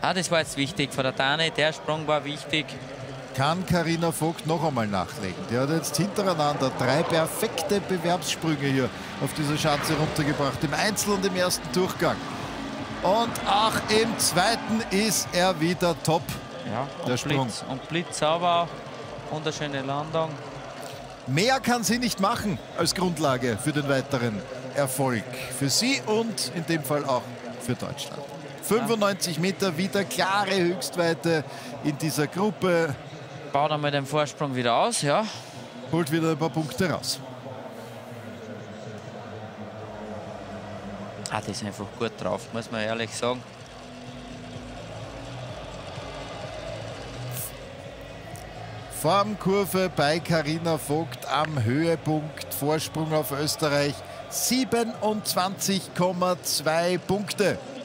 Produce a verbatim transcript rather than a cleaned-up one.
Ah, das war jetzt wichtig von der Dani. Der Sprung war wichtig. Kann Carina Vogt noch einmal nachlegen. Die hat jetzt hintereinander drei perfekte Bewerbssprünge hier auf dieser Schanze runtergebracht. Im Einzel und im ersten Durchgang. Und auch im zweiten ist er wieder top. Ja, der und Sprung. Blitz, und blitzsauber. Wunderschöne Landung. Mehr kann sie nicht machen als Grundlage für den weiteren Erfolg. Für sie und in dem Fall auch für Deutschland. fünfundneunzig Meter, wieder klare Höchstweite in dieser Gruppe. Baut einmal den Vorsprung wieder aus, ja. Holt wieder ein paar Punkte raus. Ah, das ist einfach gut drauf, muss man ehrlich sagen. Formkurve bei Carina Vogt am Höhepunkt. Vorsprung auf Österreich siebenundzwanzig Komma zwei Punkte.